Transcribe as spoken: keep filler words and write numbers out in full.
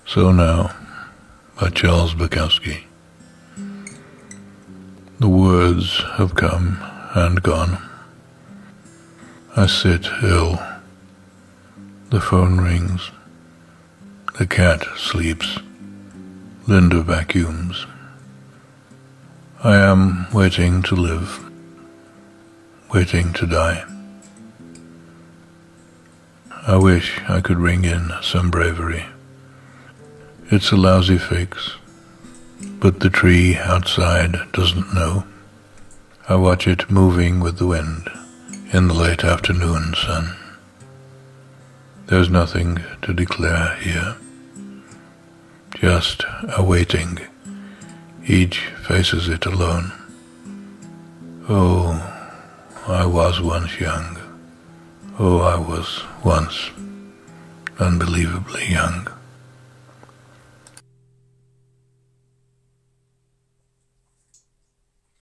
So Now, by Charles Bukowski. The words have come and gone. I sit ill. The phone rings. The cat sleeps. Linda vacuums. I am waiting to live, waiting to die. I wish I could ring in some bravery. It's a lousy fix, but the tree outside doesn't know. I watch it moving with the wind in the late afternoon sun. There's nothing to declare here, just a waiting. Each faces it alone. Oh, I was once young. Oh, I was once unbelievably young.